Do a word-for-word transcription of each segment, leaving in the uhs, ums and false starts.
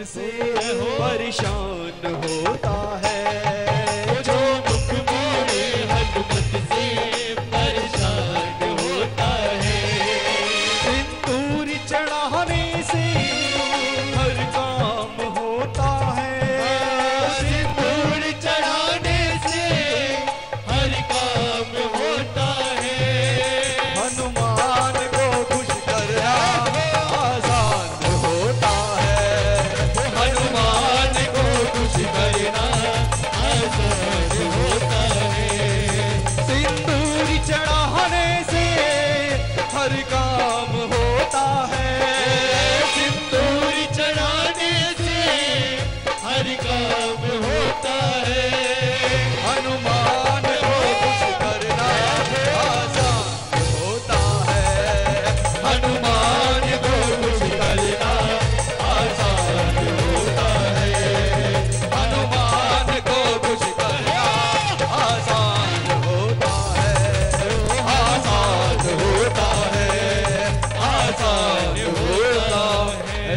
से परेशान होता है, जो मुख मोड़े हनुमत से परेशान होता है। सिंदूर चढ़ाने से हर काम होता है, सिंदूर चढ़ाने से हर काम होता है। हनुमान को खुश करना आसान होता है, हनुमान को खुश करना आसान होता है। सिंदूर चढ़ाने से हर काम होता है, सिंदूर चढ़ाने से हर काम होता है। हनुमान को खुश करना आसान होता है, हनुमान को खुश करना आसान होता है। हनुमान को खुश करना आसान होता है, आसान होता है, आसान होता है।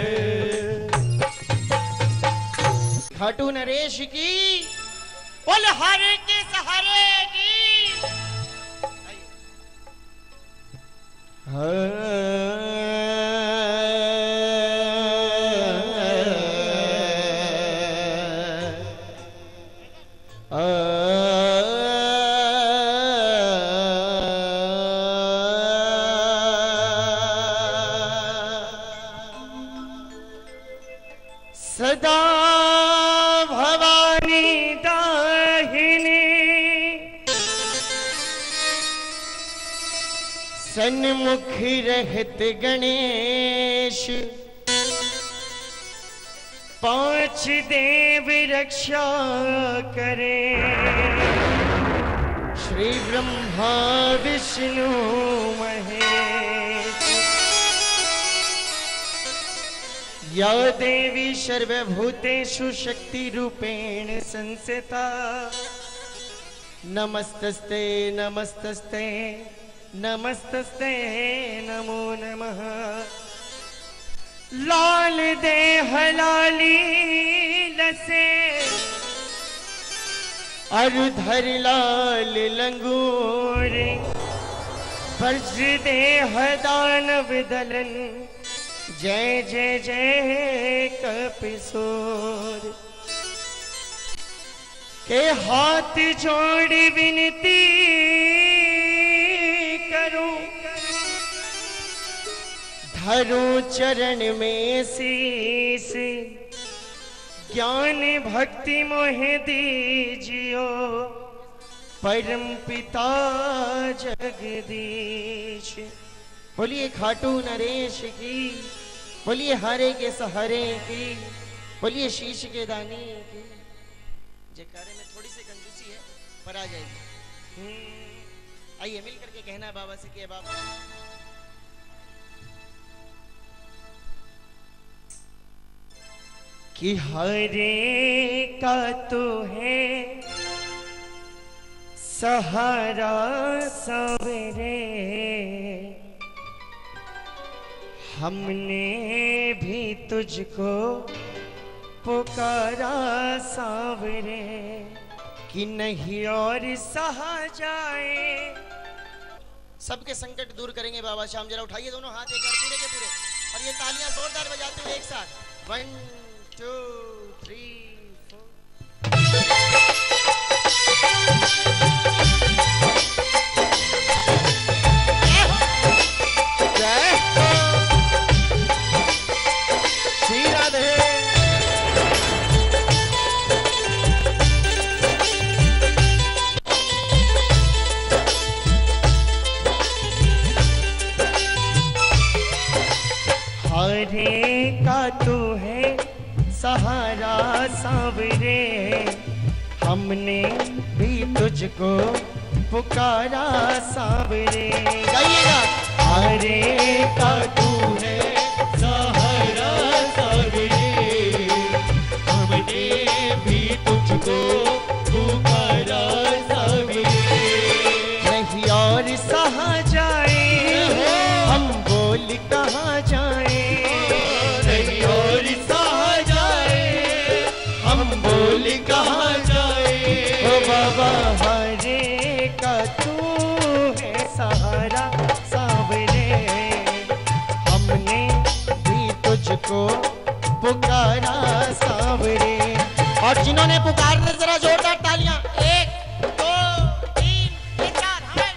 खाटू नरेश की बोल हारे के सहारे की। सदा भवानी दाहिनी सन्मुख रहत गणेश, पांच देव रक्षा करे, श्री ब्रह्मा विष्णु महेश। या देवी सर्वभूतेषु शक्ति रूपेण संस्थिता, नमस्तस्ते नमस्तस्ते नमस्तस्ते नमो नमः। लाल देह लाली लसे, अरुधर लाल लंगूर, वज्र देह दानव दलन, जय जय जय कपिशोर। के हाथ जोड़ विनती करूं, धरूं चरण में शीस, ज्ञान भक्ति मोहे दीजियो, परम पिता जगदीश। बोलिए खाटू नरेश की, बोलिए हारे के सहारे की, बोलिए शीश के दानी की। जयकारे में थोड़ी सी कंजूसी है पर आ जाएगी। आइए मिल करके कहना बाबा से कि बाबा कि हारे का तो है सहारा सवेरे, हमने भी तुझको पुकारा सावरे, कि नहीं और सहा जाए। सबके संकट दूर करेंगे बाबा श्याम। जरा उठाइए दोनों हाथ एक बार पूरे के पूरे, और ये तालियां जोरदार बजाते हुए एक साथ। One two three four. जय हो श्री राधे। हारे का तू है सहारा सावरे, हमने भी तुझको पुकारा सावरे। गाइएगा। हारे का तू है सहारा सावरे, हमने भी तुझको पुकारा सावरे। नहीं और सहा जाए, हम बोल कहाँ जाए, नहीं और सहा जाए, मुझको पुकारा सांवरे। और जिन्होंने पुकारने जरा जोरदार तालियां, एक दो तीन ये चार हमें।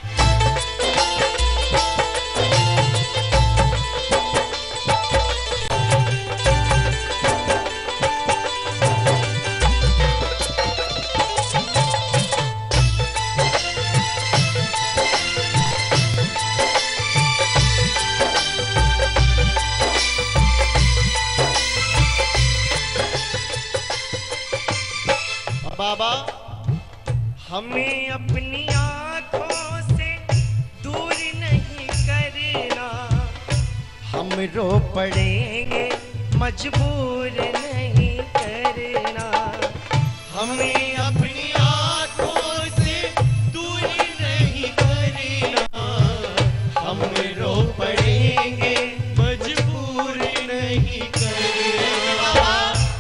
बाबा हमें अपनी आंखों से दूर नहीं करना, हम रो पड़ेंगे मजबूर नहीं करना। हमें अपनी आंखों से दूर नहीं करना, हम रो पड़ेंगे मजबूर नहीं करना।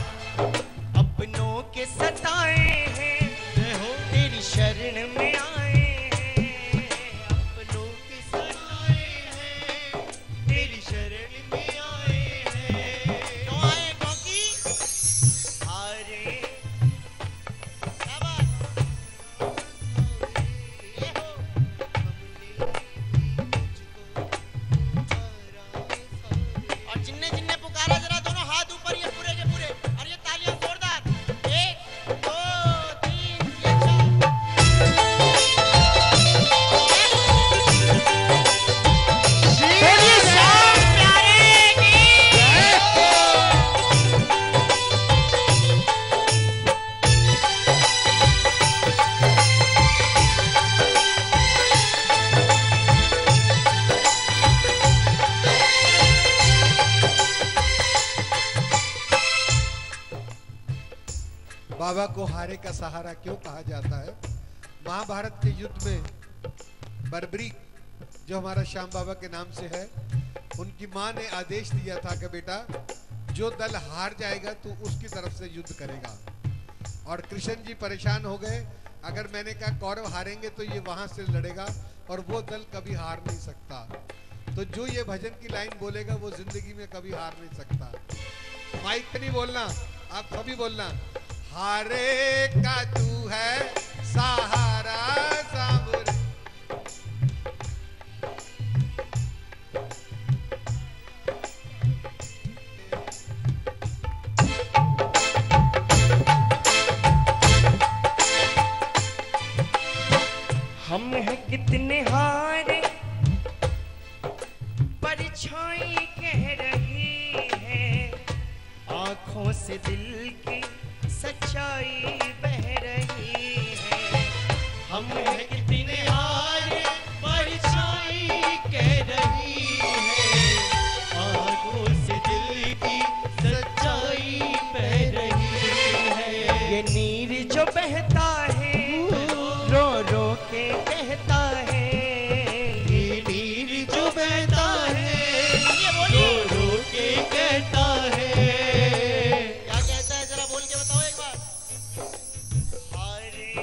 अपनों के सताए हैं तेरी शरण में आए हैं, अपनों के सताए हैं तेरी शरण में आए हैं। क्यों आए? क्योंकि हारे क्या बात? ये हो। और जिनने जिनने पुकारा जरा दोनों हाथ ऊपर, ये पूरे के पूरे, और ये तालियां जोरदार। एक दो तीन ये चार। बोलिए श्याम प्यारे की बाबा को हारे का सहारा क्यों कहा जाता है? महाभारत के युद्ध में बर्बरी जो हमारा श्याम बाबा के नाम से है, उनकी माँ ने आदेश दिया था कि बेटा जो दल हार जाएगा तो उसकी तरफ से युद्ध करेगा। और कृष्ण जी परेशान हो गए, अगर मैंने कहा कौरव हारेंगे तो ये वहां से लड़ेगा और वो दल कभी हार नहीं सकता, तो जो ये भजन की लाइन बोलेगा वो जिंदगी में कभी हार नहीं सकता। माइक पे नहीं बोलना, आप सभी बोलना, हारे का तू है सहारा सांवरे। हम हैं कितने हारे, परछाई कह रही है, आंखों से दिल की सच्चाई बह रही है। हम हैं कितने हारे, परछाई कह रही है, आंखों से दिल की सच्चाई बह रही है। ये नीर जो बहता है रो रो के कहता है, ये नीर जो बहता है रो रो के कहता है। क्या कहता है जरा बोल के बताओ एक बार। हारे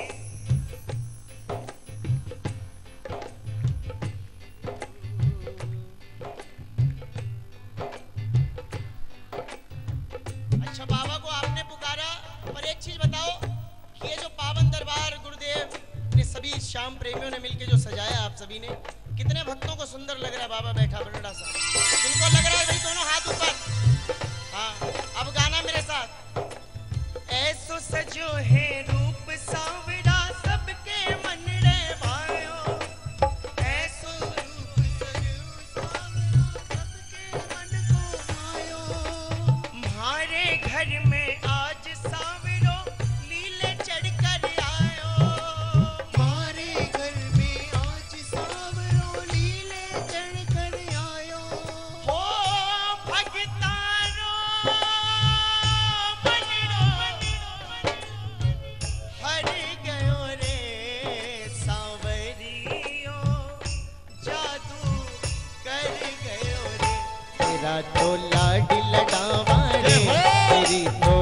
अच्छा बाबा को आपने पुकारा, पर एक चीज बताओ कि ये जो पावन दरबार गुरुदेव ने सभी श्याम प्रेमियों ने मिलके जो सजाया, आप सभी ने, कितने भक्तों को सुंदर लग रहा है। बाबा बैठा बड़ा सा, जिनको लग रहा है भाई दोनों हाथ ऊपर। हाँ अब गाना मेरे साथ। ऐसो सजो है रूप सांवरा सबके मन रे भायो, ऐसो रूप सजो सांवरा सबके मन को भायो। म्हारे घर में आज सांवरो लीले चढ़ कर आयो, म्हारे घर में आज सांवरो लीले चढ़ कर आयो। हो भगतारो बनरो हर गयो रे सांवरियो, जादू कर गयो रे। तेरा तो लाड लडावा रे, तेरी तो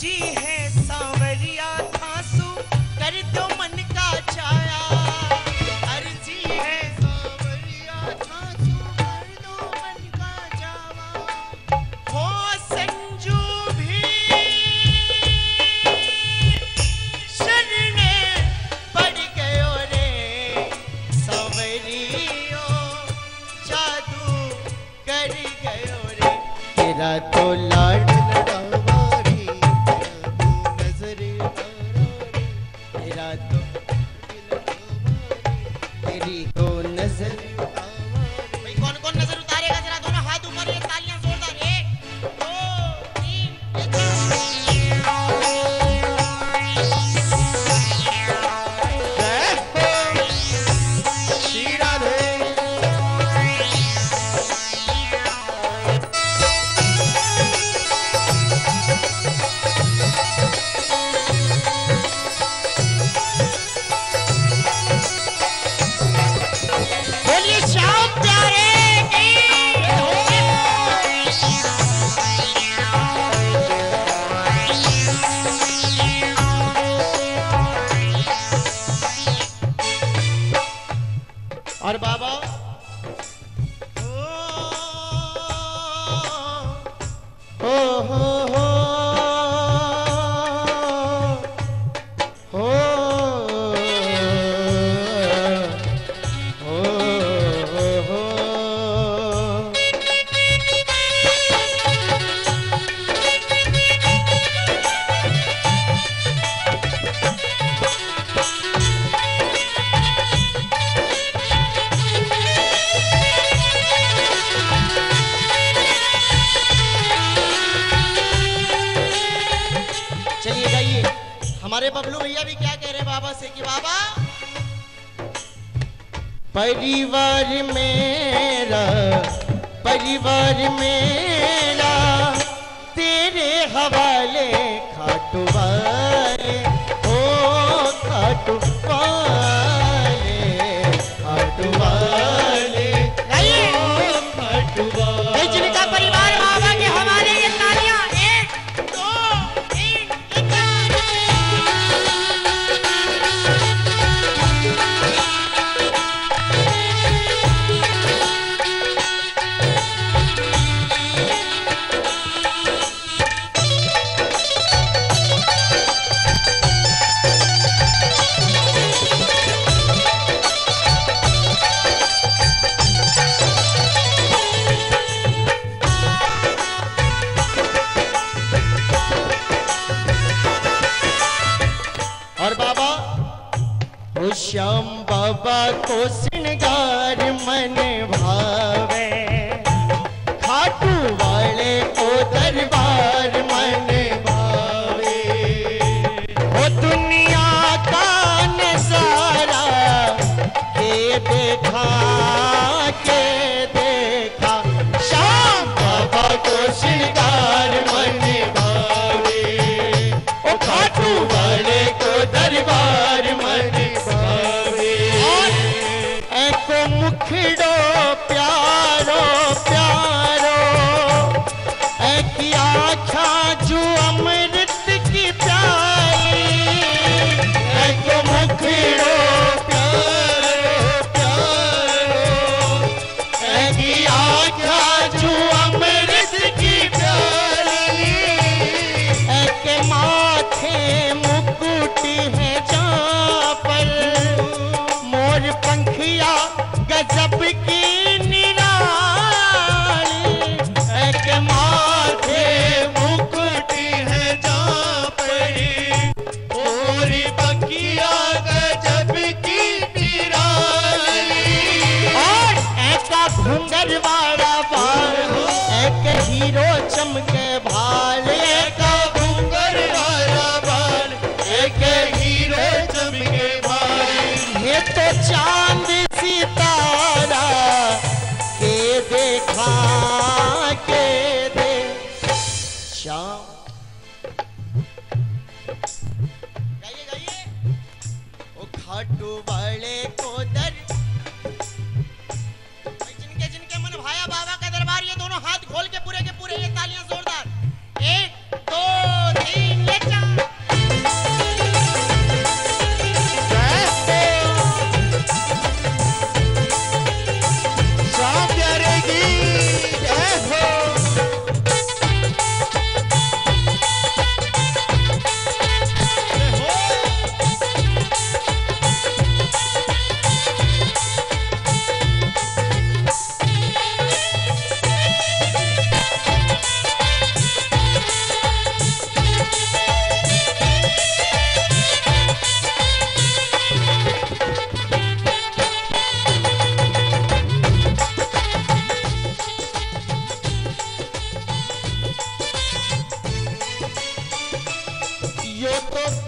अर्जी है सांवरिया थासू कर दो मन का छाया, अर्जी है सांवरिया थासू कर दो मन का छाया, हो संजू भी शरणे पड़ गयो रे सांवरियो जादू कर गयो रे, तेरा तो लाड लड़ावारी नजर तेरा तो तेरी को नजर। भाई कौन कौन नजर उतारेगा जरा दोनों हाथ ऊपर, ये तालियां जोरदार, एक दो तीन और बाबा ओ हो हो हो हो हो चलिए गाइए। हमारे बबलू भैया भी क्या कह रहे हैं बाबा से कि बाबा परिवार मेरा परिवार मेरा तेरे हवाले खाटू वाले ओ खाटू वाले खाटू वाले ओ खाटू वाले, जिनका परिवार बाबा के हवाले, ये तालियां एक दो तीन और बाबा ओ श्याम बाबा को श्रृंगार मन भावे, खाटू वाले को दरबार मन भावे, ओ दुनिया का नजारा के देखा के देखा, श्याम बाबा को श्रृंगार मन भावे, ओ खाटू वाले को दरबार मन भावे, एको मुखड़ो प्यारो प्यारो, एकी आँखा जो अमृत की प्यारी, एको मुखड़ो प्यारो प्यारो, एकी आँखा जो अमृत की प्यारी, एके माथे मुकुटी है जहाँ पर, मोर पंखिया गजब की निराली, एक माथे मुकुटी है जहाँ पर, मोर पंखिया गजब की निराली, और एक घुंगर वाला बाल, एक हीरो चमके भाल, एक घुंगर वाला बाल, एक हीरो चमके भाल, ये तो चांद सितारा के देखा के दे श्याम। गाइए गाइए। ओ खाटू वाले को दर, जिनके जिनके मन भाया बाबा का दरबार, ये दोनों हाथ खोल के पूरे के पूरे, ये तालियां जोरदार, एक दो तीन।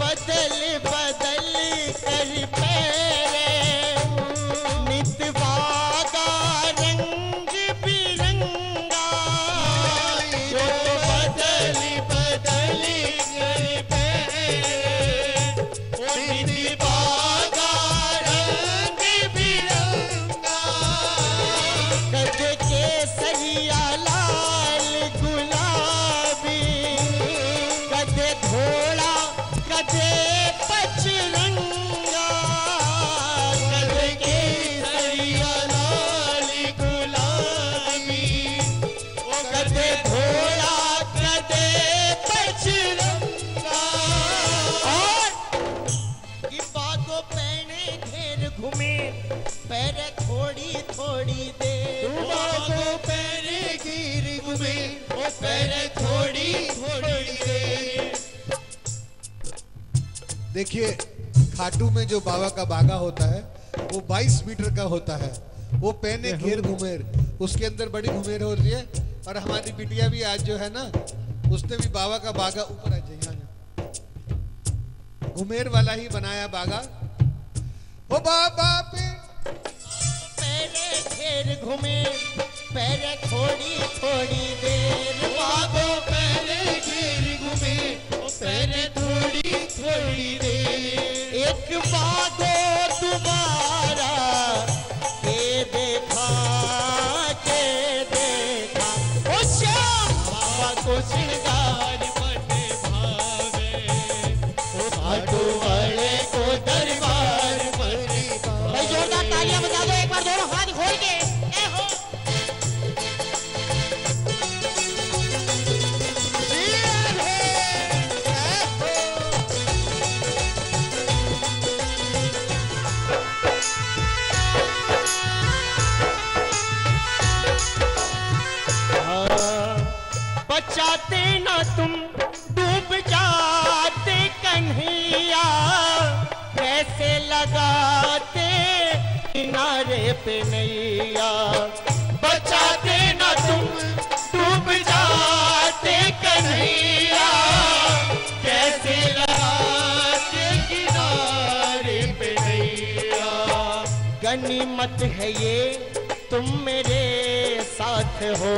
बदल बदल कर पैरे नित बागा रंग बिरंगा जो बदल बदल कर पैरे नित बागा रंग बिरंगा कद केसरिया लाल गुलाबी कद घोड़ा कदे पचरंगा कद केसरिया लाल गुलाबी कदे घोड़ा कदे पचरंगा और कि बागों पहने घेर घूमे पैर थोड़ी थोड़ी देर बागों पहने घेर घूमे पैर थोड़ी थोड़ी देर। देखिए खाटू में जो बाबा का बागा होता है वो बाईस मीटर का होता है। वो पहने घेर घुमेर, उसके अंदर बड़ी घुमेर हो रही है। और हमारी बिटिया भी आज जो है ना उसने भी बाबा का बागा ऊपर आ जाए घुमेर वाला ही बनाया बागा। ओ बाबा पे पैरे घेर घूमे पैरे थोड़ी थोड़ी देर बागो पैरे घेर घूमे पैरे थोड़ी थोड़ी देर एक बागो दोबारा के देखा के देखा ओ श्याम बाबा को श्रृंगार मन भावे ओ खाटू वाले को दरबार मन भाई जोरदार तालियां बजा दो एक बार दोनों हाथ खोल के ए हो बचाते ना तुम डूब जाते कन्हैया कैसे लगाते किनारे पे नैया बचाते ना तुम डूब जाते कन्हैया कैसे लगाते किनारे पे नैया गनीमत है ये तुम मेरे साथ हो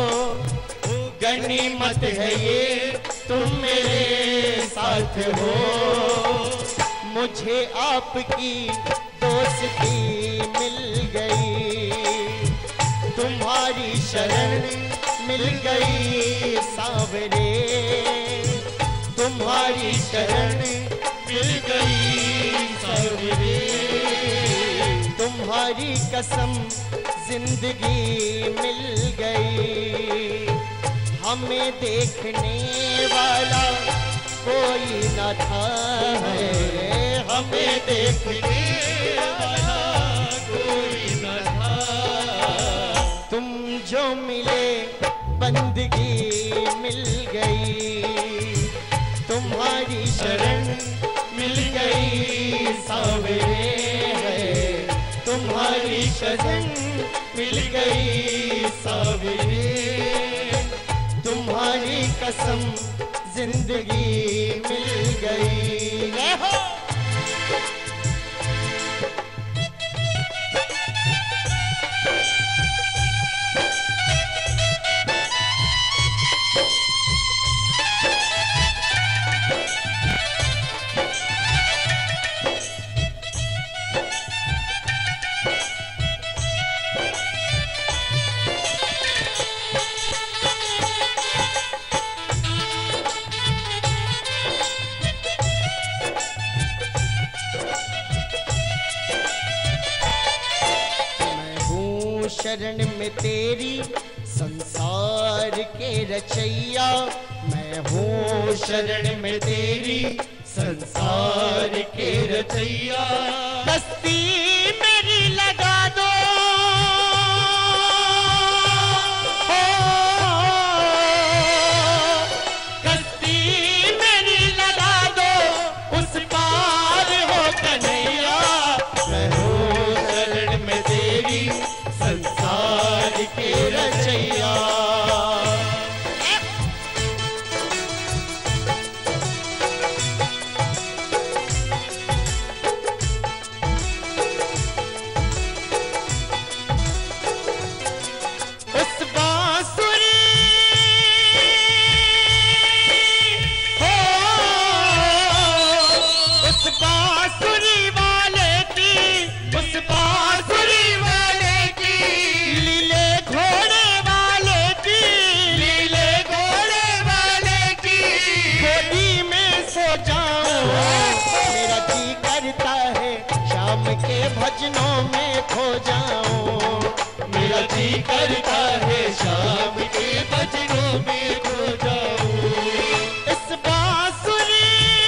गनीमत है ये तुम मेरे साथ हो मुझे आपकी दोस्ती मिल गई तुम्हारी शरण मिल गई सावरे तुम्हारी शरण मिल गई सावरे तुम्हारी कसम जिंदगी मिल गई हमें देखने वाला कोई न था है हमें देखने वाला कोई न था तुम जो मिले बंदगी मिल गई तुम्हारी शरण मिल गई सावरे है तुम्हारी शरण मिल गई सावरे तुम्हारी कसम जिंदगी मिल गई रहो शरण में तेरी संसार के रचैया मैं हूँ शरण में तेरी संसार के रचैया दस्ती मेरी लगा दो कस्ती मेरी लगा दो उस पार हो कन्हैया मैं हूँ शरण में तेरी संसार के रचैया के भजनों में खो जाऊं। मेरा जी करता है शाम के भजनों में खो जाऊं। इस बांसुरी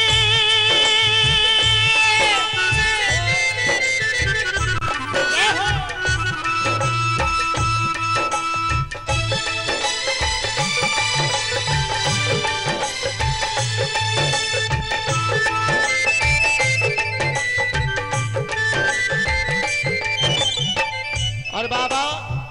और बाबा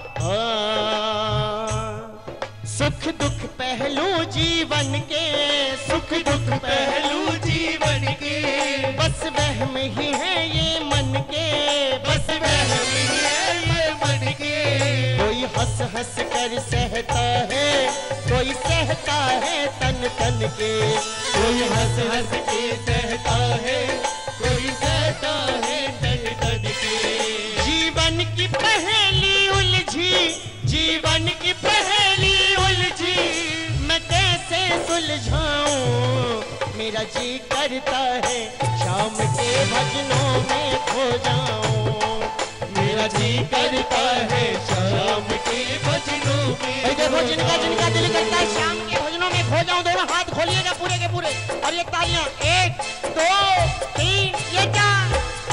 सुख दुख पहलू जीवन के, सुख दुख पहलू जीवन के, बस वहम ही है ये मन के, बस वहम ही है ये मन के। कोई हंस हंस कर सहता है, कोई सहता है तन तन के, कोई हंस हंस के सहता है, कोई सहता है तन तन के। जीवन की पहेली उलझी, जीवन की पहेली उलझी, मैं कैसे सुलझाऊं। मेरा जी करता है शाम के भजनों में खो जाऊं। मेरा जी करता है शाम के भजनों में। भाई देखो, जिनका जिनका दिल करता है शाम के भजनों में खो जाऊं, दोनों हाथ खोलिएगा पूरे के पूरे, और ये तालियां, एक दो तीन, ये चार।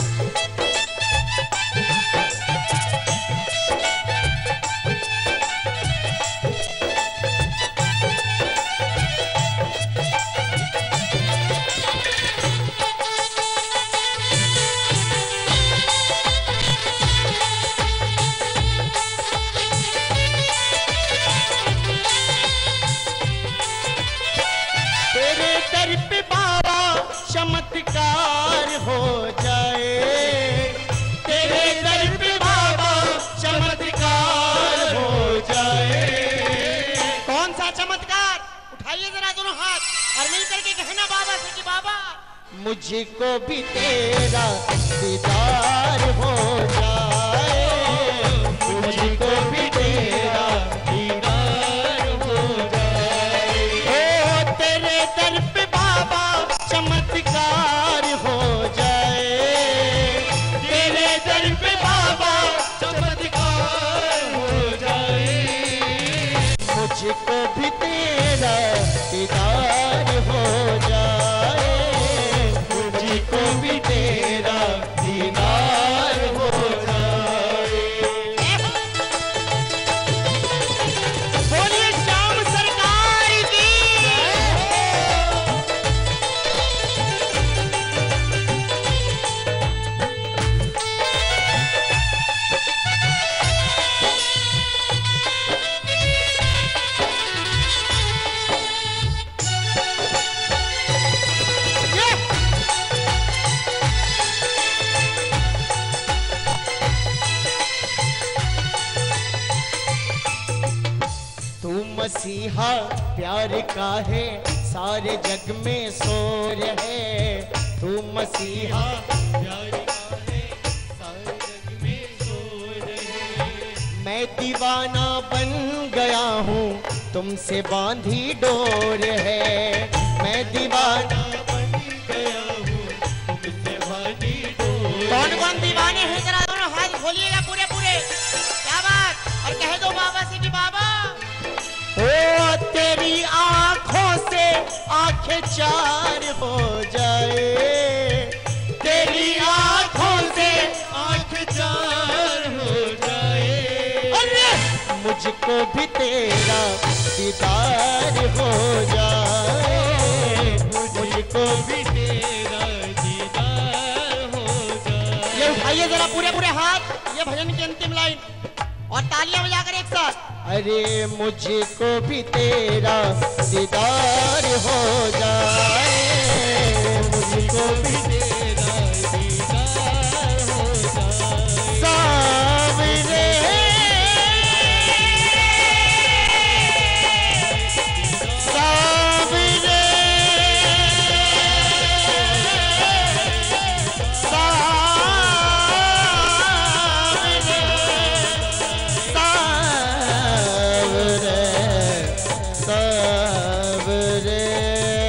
चमत्कार हो जाए, तेरे दर पे बाबा चमत्कार हो जाए। कौन सा चमत्कार? उठाइए जरा दोनों हाथ और मिल करके कहना बाबा से कि बाबा मुझको भी तेरा दीदार हो जाए, मुझको भी तेरा दीदार हो जाए। ओ तेरे दर पे बाबा चमत्कार हो जाए, तेरे दर पे बाबा चमत्कार हो जाए। मुझको भी तेरा दीदार हो जाए, मुझको भी तेरा दीदार हो जाए। बोलिए श्याम सरकार की। तू मसीहा प्यार का है, सारे जग में शोर है। तू मसीहा प्यार का है, सारे जग में शोर है। मैं दीवाना बन गया हूँ, तुमसे बांधी डोर है। मैं दीवाना बन गया हूँ, तुमसे बांधी डोर। कौन कौन दीवाने हैं? जरा दोनों हाथ खोलिएगा पूरे पूरे। क्या बात? और कह दो बाबा से कि बाबा ओ तेरी आंखों से आंखें चार हो जाए, तेरी आंखों से आँख चार हो जाए। अरे मुझको भी तेरा दीदार हो जाए, मुझको भी तेरा दीदार हो जाए। ये उठाइए जरा पूरे पूरे हाथ, ये भजन की अंतिम लाइन, और तालियां बजाकर एक साथ। अरे मुझको भी तेरा दीदार हो जाए, मुझको भी तेरा दीदार हो जाए। सावरे सावरे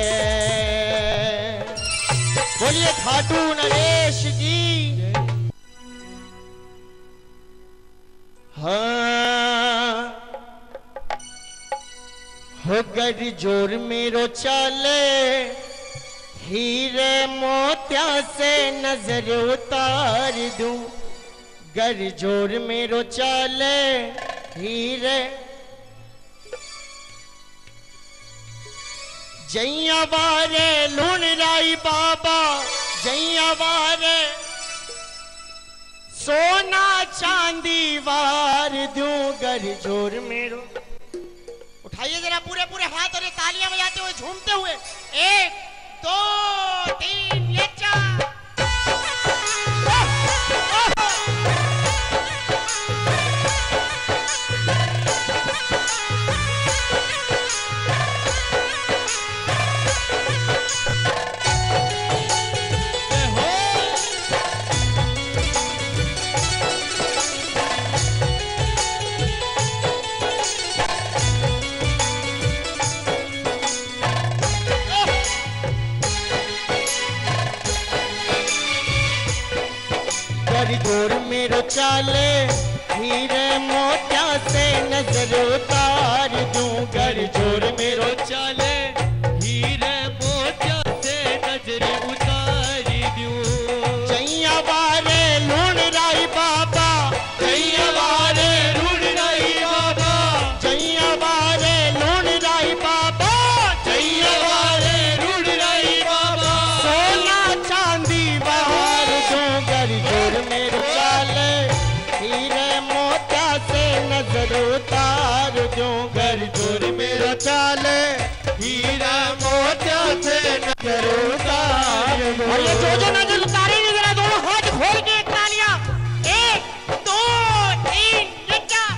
बोलिए खाटू नरेश की। हाँ हो गर जोर मेरो चाले हीरे मोतिया से नजर उतार दूं, गर जोर मेरो चाले हीरे जैया वारे लूण राई बाबा, जैया वारे सोना चांदी वार दूं, गर जोर मेरो। उठाइए जरा पूरे पूरे हाथ और ये तालियां बजाते हुए झूमते हुए, एक दो तीन ये चार। जोर मेरो चाले हीरे मोतिया से नजर उतार दूं, गर जोर मेरो चाले हीरे मोतिया से नजर उतार दूं। जैया वारे लूण राई बाबा, जैया वारे लूण राई बाबा, जैया वारे लूण राई बाबा, जैया वारे लूण राई बाबा, सोना चांदी बाहर दूं, गर जोर मेरो चाले हीरे मोतिया से नजर उतार दूं, गर जोर मेरो चाले हीरा मोतिया से नजर उतार दूं। और ये जो जो नजर उतारेंगे जरा दोनों हाथ खोल के तालियां, एक दो तीन ये चार।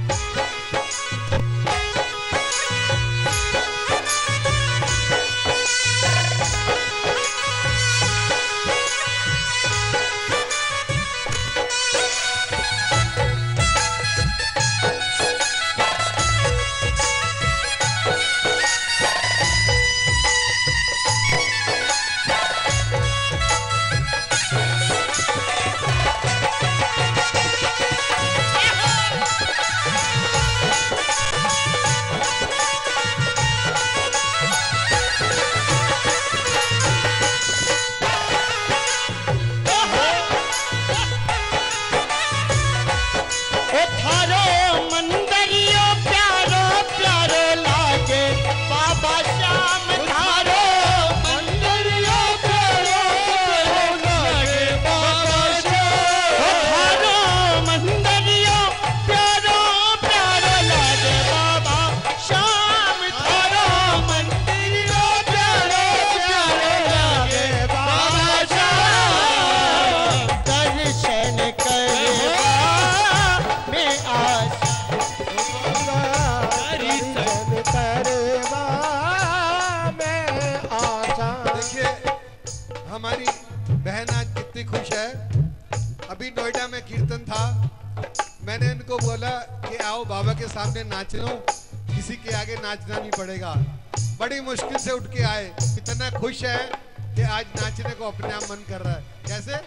हमारी बहन आज कितनी खुश है। अभी नोएडा में कीर्तन था, मैंने उनको बोला कि आओ बाबा के सामने नाच लो, किसी के आगे नाचना नहीं पड़ेगा। बड़ी मुश्किल से उठ के आए, इतना खुश है कि आज नाचने को अपने आप मन कर रहा है। कैसे?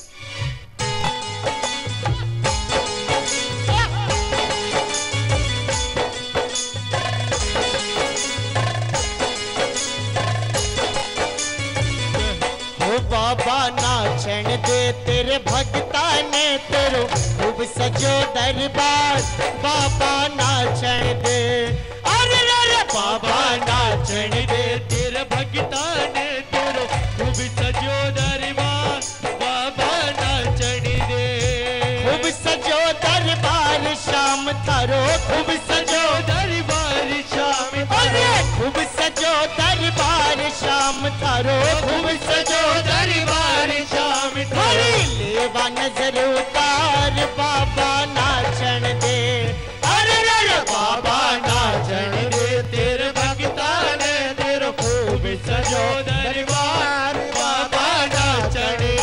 बाबा नाचन दे तेरे भक्ता ने तेरो खूब सजो दरबार, बाबा नाचन दे, अरे रे बाबा नाचन दे तेरे भक्ता ने तेरो खूब सजो दरबार, बाबा नाचन दे, खूब सजो दरबार शाम थारो, खूब सजो दरबार शाम थारो, खूब सजो दरबार शाम थारो, खूब सजो दरबार शाम थारो, लेवा नजर उतार बाबा नाचन दे, अरे रे बाबा नाचन दे तेरे भक्ता ने तेरो खूब सजो दरबार, बाबा नाचन दे।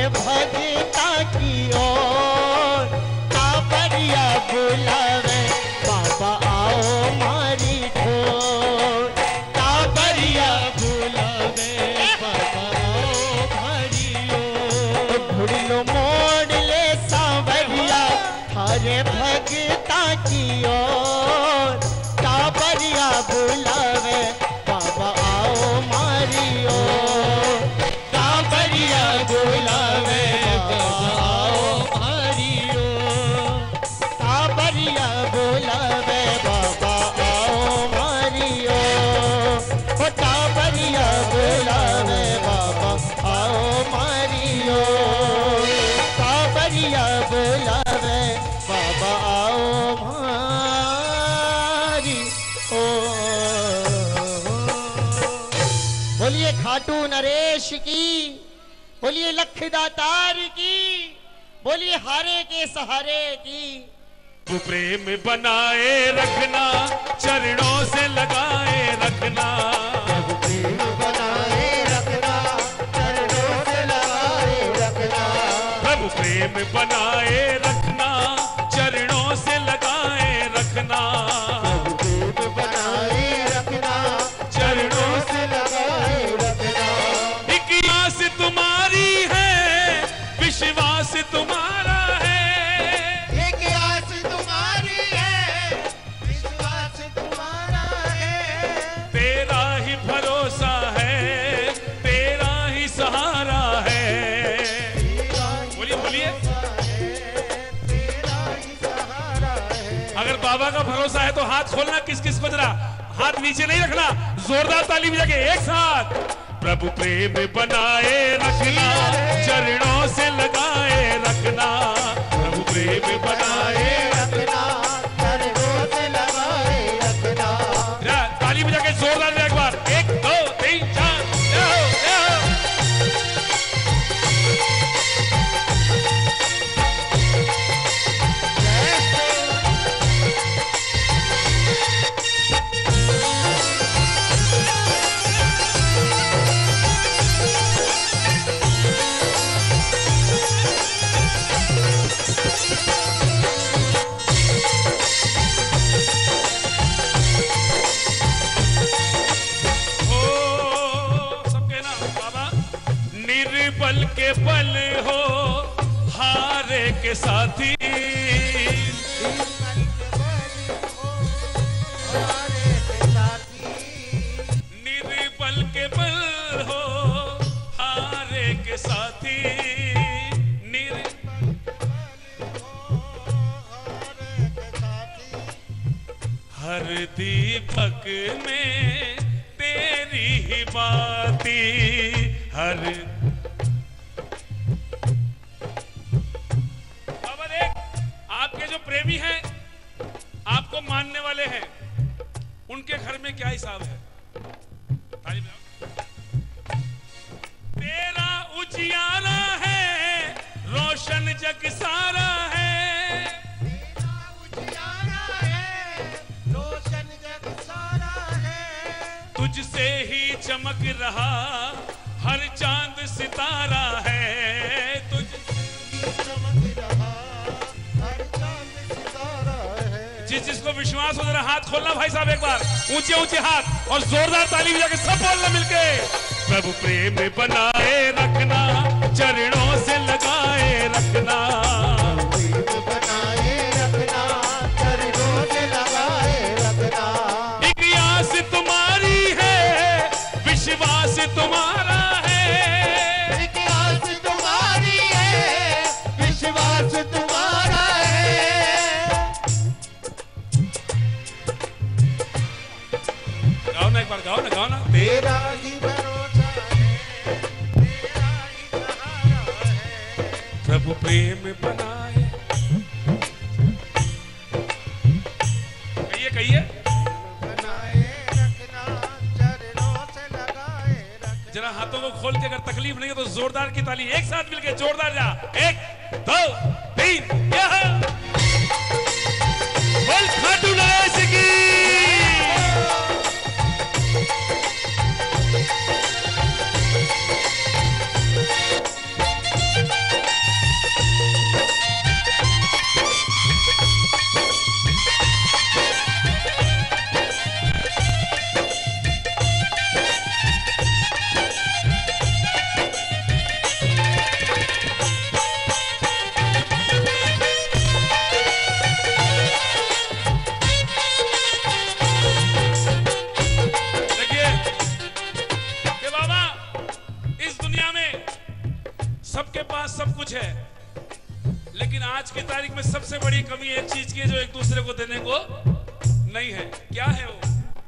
भगता की ओर कांवरिया बुलावे बाबा आओ मारी ठोर कांवरिया बुलावे बाबा आओ मारी ओर घुड़लो मोड़ ले सांवरिया थारे भगता की ओर कांवरिया बुलावे बाबा आओ मारी ओर कांवरिया बुलावे बाबा आओ मारी ओर कांवरिया बुलावे बाबा आओ मारी ओर ओ कांवरिया बुलावे बाबा आओ मारी ओर कांवरिया बुलावे बाबा आओ मारी ओर। बोलिए खाटू नरेश की, बोलिए लखदातार की, बोलिए हारे के सहारे की। वो प्रेम बनाए रखना चरणों से लगाए रखना प्रेम बनाए रखना चरणों से लगाए रखना प्रभु प्रेम बनाए रखना चरणों से लगाए रखना प्रेम बनाए रखना चरणों से लगाए रखना एक आस तुम्हारी है विश्वास तुम्हारा है एक आस तुम्हारी है विश्वास तुम्हारा है तेरा ही भरोसा है तेरा ही सहारा है बोलिए बोलिए तेरा ही सहारा है। अगर बाबा का भरोसा है तो हाथ खोलना किस किस को जरा हाथ नीचे नहीं रखना जोरदार ताली बजा के एक साथ प्रभु प्रेम बनाए रखना चरणों से लगाए रखना प्रभु प्रेम बनाए रखना चरणों से लगाए रखना जरा ताली बजा के जोरदार एक बार एक दो तीन चार जाओ, जाओ। हो सबके ना बाबा निर्बल के बल हो हारे के साथी निर्बल के बल हो हारे के साथी निर हर दीपक में तेरी ही बाती हर बाबा देख आपके जो प्रेमी हैं आपको मानने वाले हैं उनके घर में क्या हिसाब है ताली बजाओ। तेरा उजियारा है रोशन जग सारा है तुझसे ही चमक रहा हर चांद सितारा है तुझ जिस जिसको विश्वास हो जरा हाथ खोलना भाई साहब एक बार ऊंचे ऊंचे हाथ और जोरदार ताली बजा के सब बोलना मिलके प्रभु प्रेम बनाए रखना चरणों से लगाए रखना बनाए रखना चरणों से लगाए रखना एक आस तुम्हारी है विश्वास तुम्हारा है एक आस तुम्हारी है विश्वास तुम्हारा है। गाओ ना एक बार गाओ ना गाओ ना तेरा ही भरोसा है तेरा ही सहारा है प्रभु प्रेम बनाए कहिए कहिए बनाए रखना चरणों से लगाए रखना जरा हाथों को खोल के अगर तकलीफ नहीं है तो जोरदार की ताली एक साथ मिलके जोरदार जा एक दो तीन यहाँ बोल खाटू नरेश की पास सब कुछ है, लेकिन आज की तारीख में सबसे बड़ी कमी एक चीज की है जो एक दूसरे को देने को नहीं है। क्या है वो?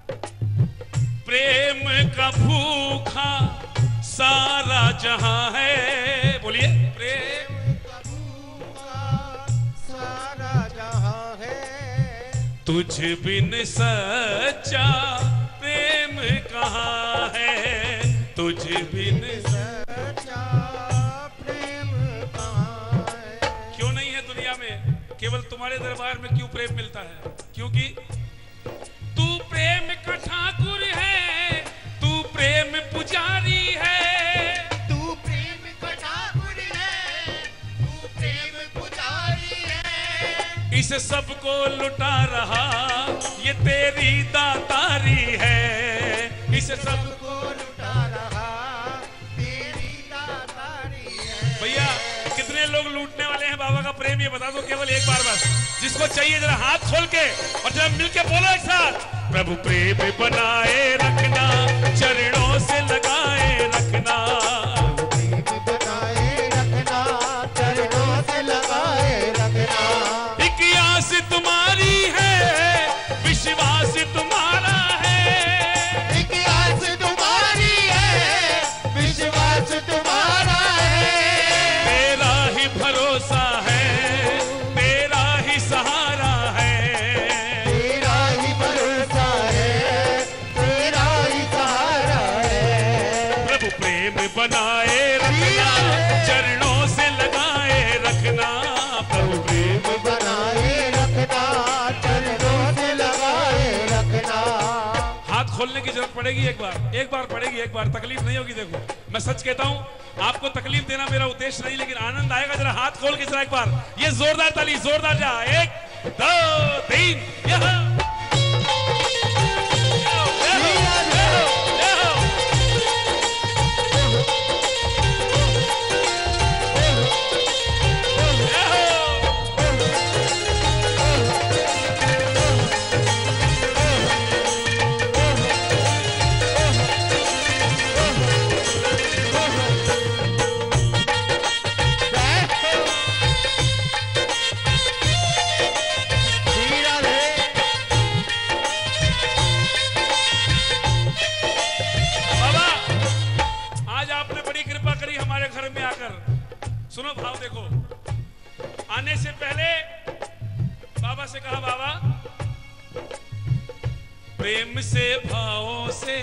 प्रेम का भूखा सारा जहां है। बोलिए, प्रेम का भूखा सारा जहां है, तुझ बिन सच्चा प्रेम कहाँ है, तुझ बिन सच्चा प्रेम कहाँ है। क्यों नहीं है दुनिया में? केवल तुम्हारे दरबार में क्यों प्रेम मिलता है? क्योंकि तू प्रेम का ठाकुर है, तू प्रेम पुजारी है, तू प्रेम का ठाकुर है, तू प्रेम पुजारी है। इस सबको लुटा रहा ये तेरी दातारी है, इस सब सबको लुटा रहा तेरी दातारी है। भैया कितने लोग लूटने वाले हैं बाबा का प्रेम, ये बता दो केवल एक बार बस। जिसको चाहिए जरा हाथ खोल के और जरा मिलके बोलो एक साथ, प्रभु प्रेम बनाए रखना, चरणों से लगाए रखना, प्रेम बनाए रखना, चरणों से लगाए रखना। एक आस तुम्हारी है, विश्वास तुम्हारा है, एक आस तुम्हारी है, विश्वास तुम्हारा है। तेरा ही भरोसा है, तेरा ही सहारा है, तेरा ही भरोसा है, तेरा ही सहारा है। प्रभु प्रेम बनाए रखना, चरणों से लगाए रखना, प्रभु प्रेम प्रेम बनाए रखना, चरणों से लगाए रखना। हाथ खोलने की जरूरत पड़ेगी एक बार, एक बार पड़ेगी, एक बार तकलीफ नहीं होगी। देखो मैं सच कहता हूं, आपको तकलीफ देना मेरा उद्देश्य नहीं, लेकिन आनंद आएगा। जरा हाथ खोल के जरा एक बार ये जोरदार ताली, जोरदार जा, एक दो तीन, यहाँ सुनो भाव देखो। आने से पहले बाबा से कहा, बाबा प्रेम से भावों से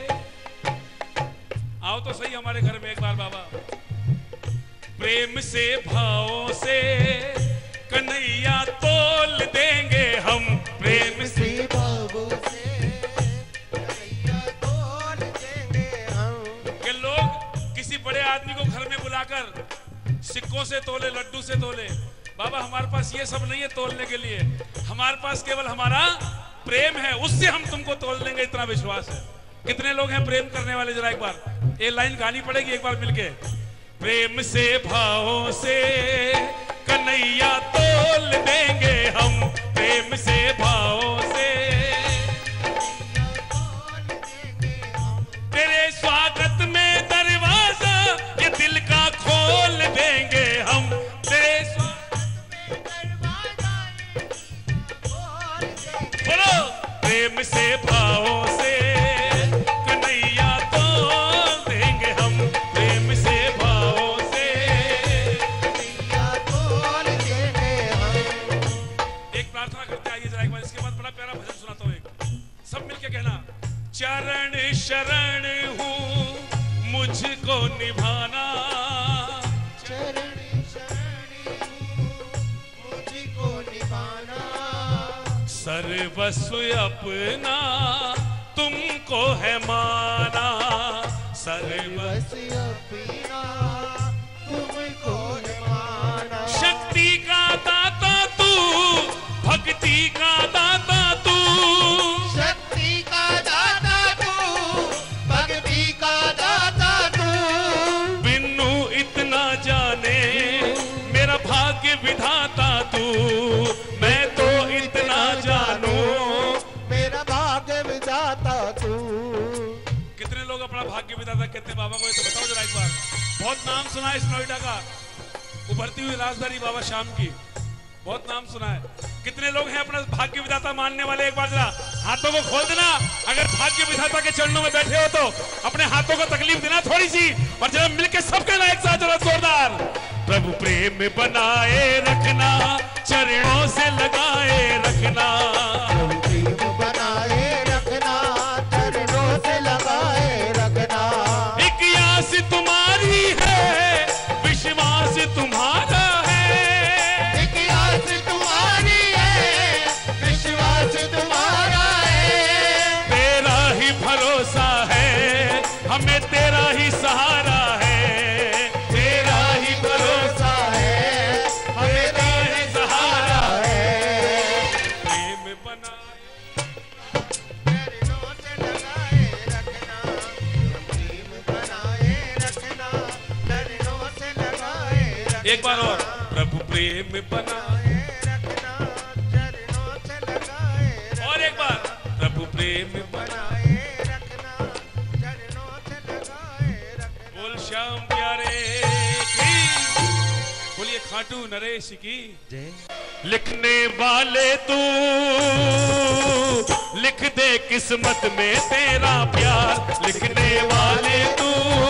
आओ तो सही हमारे घर में एक बार बाबा। प्रेम से भावों से कन्हैया तोल देंगे हम, प्रेम से भावों से कन्हैया तोल देंगे हम। कि लोग किसी बड़े आदमी को घर में बुलाकर सिक्कों से तोले, लड्डू से तोले। बाबा हमारे पास ये सब नहीं है तोलने के लिए, हमारे पास केवल हमारा प्रेम है, उससे हम तुमको तोल देंगे, इतना विश्वास है। कितने लोग हैं प्रेम करने वाले? जरा एक बार ये लाइन गानी पड़ेगी एक बार मिलके। प्रेम से भावों से कन्हैया तोल देंगे हम, प्रेम से भावों से तेरे स्वागत में दरवाजा ये दिल का खोल देंगे हम, तेरे स्वागत में दरवाजा बोलो। प्रेम से भावों से कन्हैया तोल देंगे हम, प्रेम से भावों से कन्हैया तोल देंगे हम। एक प्रार्थना करते आइए जरा एक बार, इसके बाद बड़ा प्यारा भजन सुनाता हूँ एक, सब मिलके कहना। चरण शरण हूँ मुझको निभाना, चरण शरण हूँ मुझको निभाना। सर्वस्व अपना तुमको है माना, सर्वस्व बस अपना तुमको है माना। शक्ति का दाता तू, भक्ति का दाता तू, शक्ति का दाता तू, भक्ति का दाता तू। बिन्नू इतना जाने मेरा भाग्य विधाता तू, मैं तो इतना जानू मेरा भाग्य विधाता तू। कितने लोग अपना भाग्य विधाता कहते हैं बाबा को, ये तो बताओ जरा एक बार। बहुत नाम सुना है इस नोएडा का, उभरती हुई राजधानी बाबा श्याम की, बहुत नाम सुना है। कितने लोग हैं अपना भाग्य विधाता मानने वाले? एक बार जरा हाथों को खोल देना। अगर भाग्य विधाता के चरणों में बैठे हो तो अपने हाथों को तकलीफ देना थोड़ी सी, और जरा मिलके सब कहना एक साथ जरा जोरदार। प्रभु प्रेम बनाए रखना, चरणों से लगाए रखना, प्रेम बनाए रखना, चरणों से लगाए रखना। एक आस तुम्हारी है, विश्वास तुम्हारा है, एक आस तुम्हारी है, विश्वास तुम्हारा है। तेरा ही भरोसा है, हमें तेरा ही सहारा है, तेरा ही भरोसा है, हमें तेरा ही सहारा है। प्रेम बनाए चरणों से लगाए रखना, प्रेम बनाए रखना, चरणों से लगाए रखना। एक बार और, प्रभु प्रेम बना, रखना, चरणों से लगाए रखना। और एक बार, प्रभु प्रेम बना। बनाए रखना, चरणों से लगाए रखना। बोल श्याम प्यारे की, बोलिए खाटू नरेश की जय। लिखने वाले तू लिख दे किस्मत में तेरा प्यार, लिखने वाले तू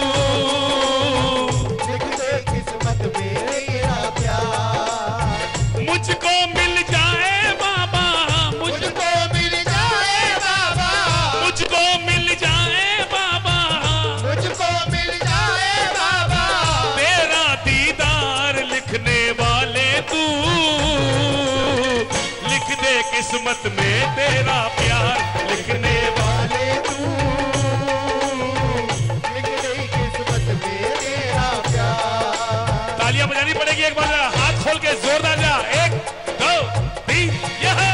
लिख दे किस्मत में तेरा प्यार। मुझको मिल जाए बाबा, मुझको मुझको मिल जाए बाबा, मुझको मिल जाए बाबा, मुझको मिल जाए बाबा। तेरा दीदार लिखने वाले तू, लिख दे किस्मत में तेरा प्यार, लिखने वाले तू। लिख दे किस्मत में तेरा प्यार। तालियां बजानी पड़ेगी एक बार, हाथ खोल के जोरदार जा। एक दो तीन, यहाँ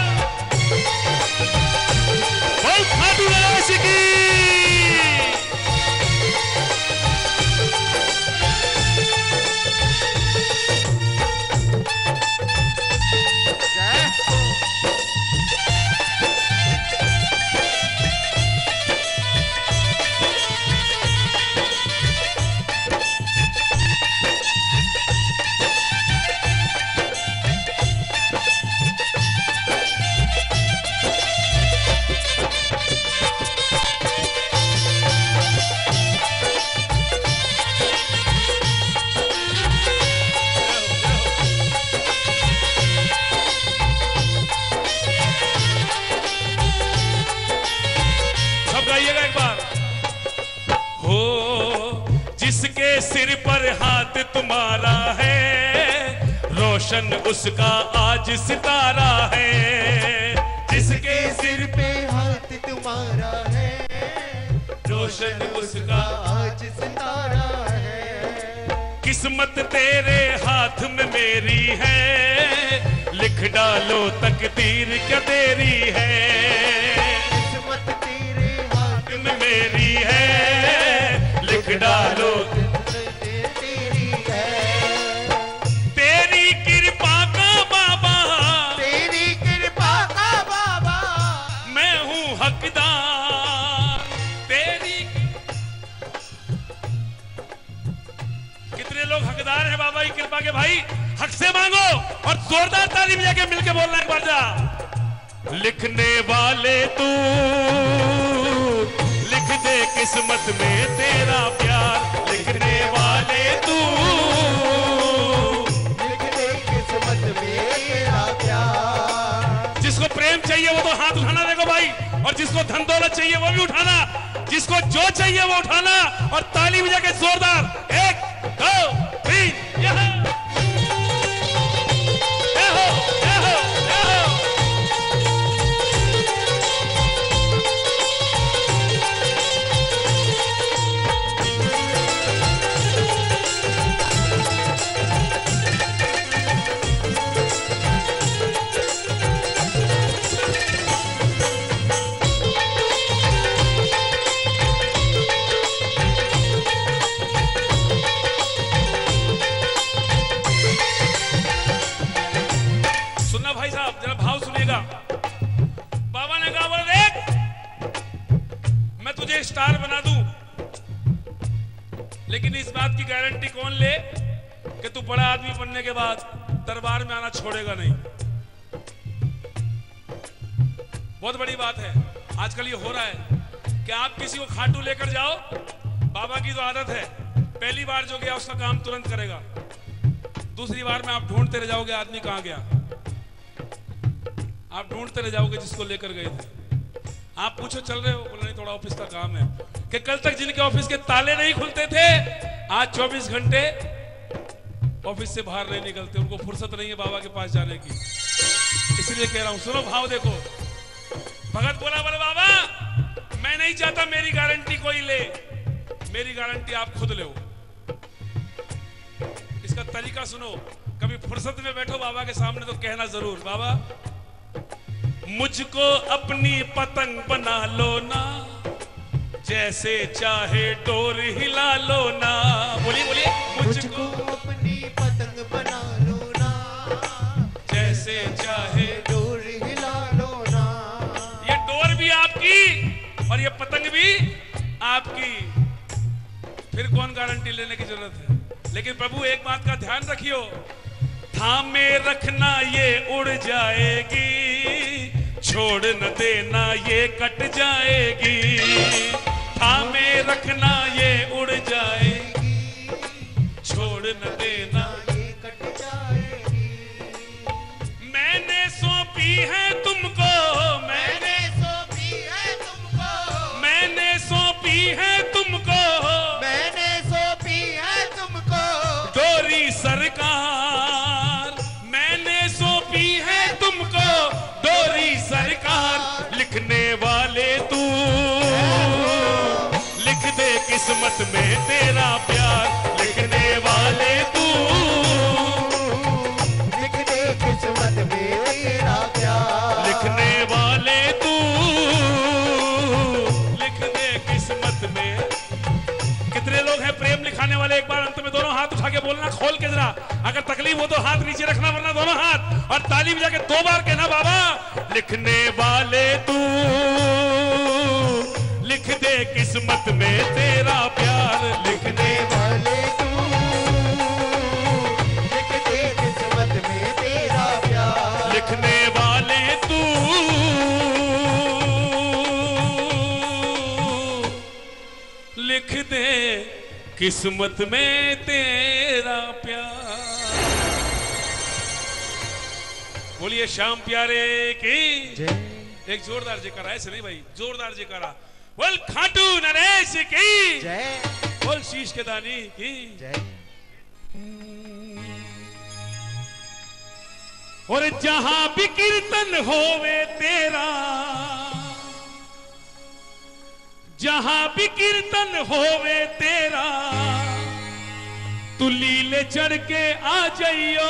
बोल खाटू नरेश की। जिसके सिर पर हाथ तुम्हारा है, रोशन उसका आज सितारा है। जिसके सिर पे हाथ तुम्हारा है, रोशन उसका आज सितारा है। किस्मत तेरे हाथ में मेरी है, लिख डालो तकदीर क्या देरी है। किस्मत तेरे हाथ में मेरी है, लिख डालो तेरी है। तेरी कृपा का बाबा, तेरी कृपा का बाबा, मैं हूँ हकदार तेरी। कितने लोग हकदार हैं बाबा की कृपा के? भाई हक से मांगो और जोरदार ताली बजा के मिलके बोलना एक बार जा। लिखने वाले तू लिख दे किस्मत में तेरा प्यार, लिखने वाले तू लिख दे किस्मत में तेरा प्यार। जिसको प्रेम चाहिए वो तो हाथ उठाना देखो भाई, और जिसको धन दौलत चाहिए वो भी उठाना, जिसको जो चाहिए वो उठाना और ताली बजा के जोरदार। एक दो तीन, यहाँ ये हो, ये हो, ये हो। लेकिन इस बात की गारंटी कौन ले कि तू बड़ा आदमी बनने के बाद दरबार में आना छोड़ेगा नहीं। बहुत बड़ी बात है। आजकल ये हो रहा है कि आप किसी को खाटू लेकर जाओ, बाबा की तो आदत है पहली बार जो गया उसका काम तुरंत करेगा, दूसरी बार में आप ढूंढते रह जाओगे आदमी कहां गया। आप ढूंढते रह जाओगे जिसको लेकर गए थे। आप पूछो चल रहे हो, बोला नहीं थोड़ा ऑफिस का काम है। कि कल तक जिनके ऑफिस के ताले नहीं खुलते थे आज चौबीस घंटे ऑफिस से बाहर नहीं निकलते, उनको फुर्सत नहीं है बाबा के पास जाने की। इसलिए कह रहा हूं, सुनो भाव देखो। भगत बोला बोले बाबा मैं नहीं चाहता मेरी गारंटी कोई ले, मेरी गारंटी आप खुद लो। इसका तरीका सुनो, कभी फुर्सत में बैठो बाबा के सामने तो कहना जरूर, बाबा मुझको अपनी पतंग बना लो ना, जैसे चाहे डोर हिला लो ना। बोलिए बोलिए, मुझको अपनी पतंग बना लो ना, जैसे चाहे। डोर हिला लो ना। ये डोर भी आपकी और ये पतंग भी आपकी, फिर कौन गारंटी लेने की जरूरत है। लेकिन प्रभु एक बात का ध्यान रखियो, थामे रखना ये उड़ जाएगी, छोड़ न देना ये कट जाएगी। थामे रखना ये उड़ जाएगी, छोड़ न देना ये कट जाएगी। मैंने सौंपी है तुमको, मैंने सौंपी है तुमको, मैंने सौंपी है तुमको, मैंने सौंपी है तुमको डोरी सरकार। मैंने सौंपी है तुमको डोरी सरकार। लिखने वाले तू लिख दे किस्मत में तेरा प्यार। लिखने वाले तू लिख दे किस्मत में तेरा प्यार। लिखने वाले तू लिख दे किस्मत में। कितने लोग हैं प्रेम लिखाने वाले? एक बार अंत में दोनों हाथ उठा के बोलना खोल के जरा, अगर तकलीफ हो तो हाथ नीचे रखना, वरना दोनों हाथ, और ताली बजा के दो बार कहना, बाबा लिखने वाले तू लिख दे किस्मत में तेरा प्यार। लिखने वाले तू लिख दे किस्मत में तेरा प्यार। लिखने वाले तू लिख दे किस्मत में तेरा प्यार। बोलिए श्याम प्यारे की एक जोरदार जयकारा, ऐसे नहीं भाई, जोरदार जयकारा। बोल खाटू नरेश की जय, बोल शीश के दानी की जय। और जहां भी कीर्तन होवे तेरा, जहां भी कीर्तन होवे तेरा, तू लीले चढ़ के आ जाइयो।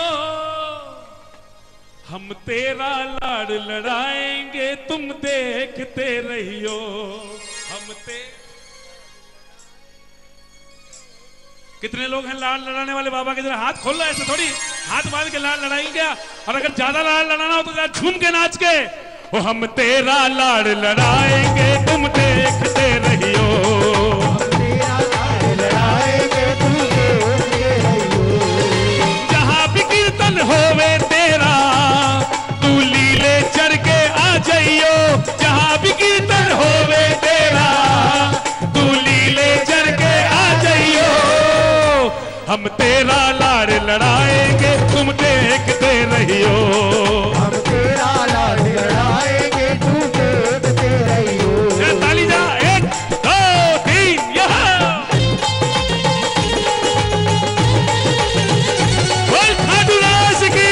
हम तेरा लाड़ लड़ाएंगे तुम देखते रहियो। हम ते कितने लोग हैं लाड़ लड़ाने वाले बाबा के? जरा हाथ खोल लो, ऐसे थोड़ी हाथ बांध के लाड़ लड़ाएंगे क्या? और अगर ज्यादा लाड़ लड़ाना हो तो जरा झूम के नाच के, ओ हम तेरा लाड़ लड़ाएंगे तुम देखते रहियो। तेरा लाड़ लड़ाएंगे तुम देखते रहियो। जहां भी कीर्तन होवे तेरा, तू लीले चढ़ के आ जाइयो। जहां भी कीर्तन होवे तेरा, तू लीले चढ़ के आ जाइयो। हम तेरा लाड़ लड़ाएंगे तुम देखते रहियो। हम तेरा लाड़ लड़ाएंगे तुम देखते रहियो। ताली जा, एक दो तीन यहाँ। बोल खाटू राज की।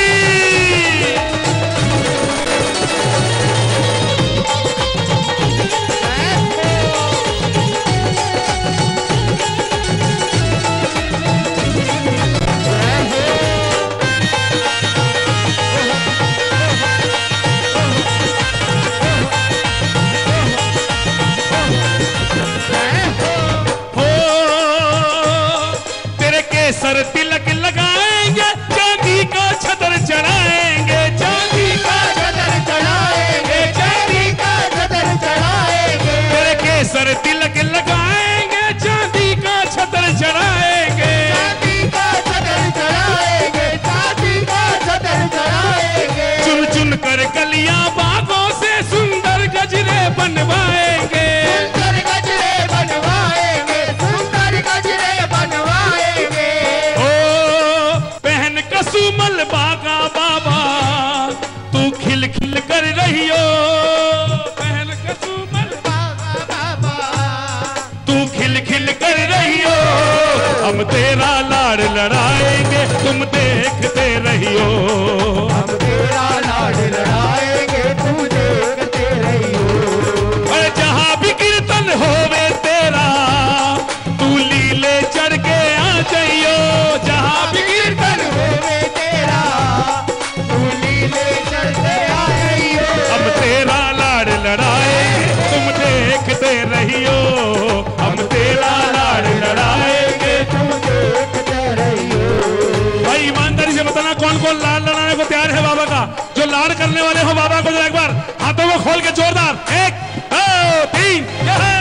रहियो पहल कसुमल बाबा तू खिल खिल कर रहियो हम तेरा लाड़ लड़ाएंगे तुम देखते रहियो हम तेरा लाड लड़ाएंगे तू देखते रहियो और जहाँ भी कीर्तन होवे तेरा तू लीले चढ़ के आ जाइयो जहाँ भी कीर्तन होवे तेरा तू लीले चढ़ते आ रहियो हम तेरा लाड़ लड़ाएंगे तुम देखते रहियो हम तेरा लाड़ लड़ाएंगे तुम देखते रहियो भाई ईमानदारी से बताना कौन कौन लाड़ लड़ाने को तैयार है बाबा का जो लाड़ करने वाले हो बाबा को जरा एक बार हाथों को खोल के जोरदार एक दो तीन यहाँ।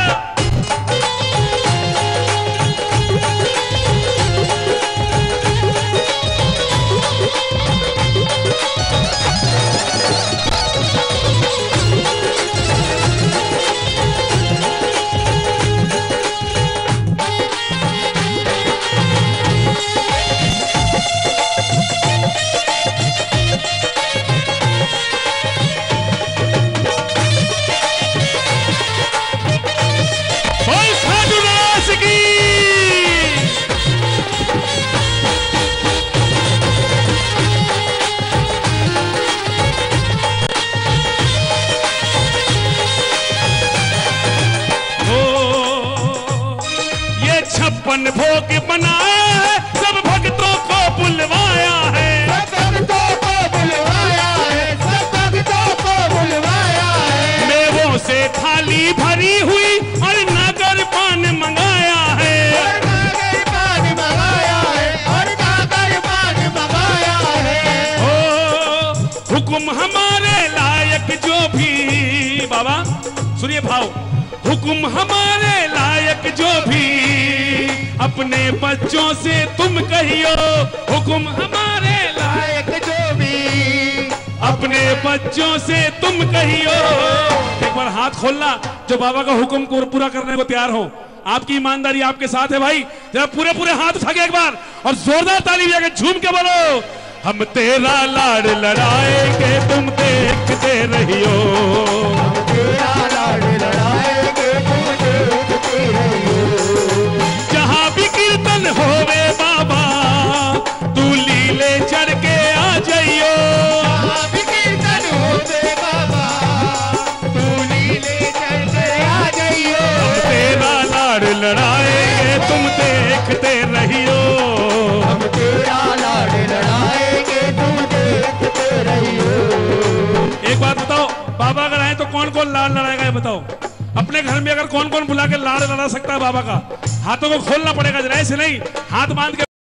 बोल साधु दास की ओ, ये छप्पन भोग बनाया है सब भक्तों को बुलवाया है सब भक्तों को बुलवाया है सब भक्तों को बुलवाया है मेवों से थाली भरी हुई और नगर पान मंगाया है और नागर पान मंगाया है और नागर पान मंगाया है ओ हुक्म हमारे लायक जो भी बाबा सुनिए भाव हुक्म हमारे लायक जो भी अपने बच्चों से तुम कहियो हुक्म हमारे लायक लायक जो भी अपने बच्चों से तुम कहियो एक बार हाथ खोलना जो बाबा का हुक्म को पूरा करने को तैयार हो आपकी ईमानदारी आपके साथ है भाई जरा पूरे पूरे हाथ उठा के एक बार और जोरदार ताली बजा के झूम के बोलो हम तेरा लाड़ लड़ाएंगे तुम देखते रहियो तेरा लाड लड़ाएंगे तुम देखते रहियो जहाँ भी कीर्तन होवे बाबा तू लीले चढ़ के आ जाइयो आप कीर्तन होवे बाबा तू लीले चढ़ते आ जाइयो तेरा लाड़ लड़ाएंगे तुम देखते रहियो हम तेरा लाड लड़ाएंगे तुम देखते रहियो एक बात बताओ बाबा अगर आए तो कौन कौन लाड़ लड़ाएगा ये बताओ अपने घर में अगर कौन कौन बुला के लाड़ लड़ा सकता है बाबा का हाथों को खोलना पड़ेगा जरा ऐसे नहीं हाथ बांध के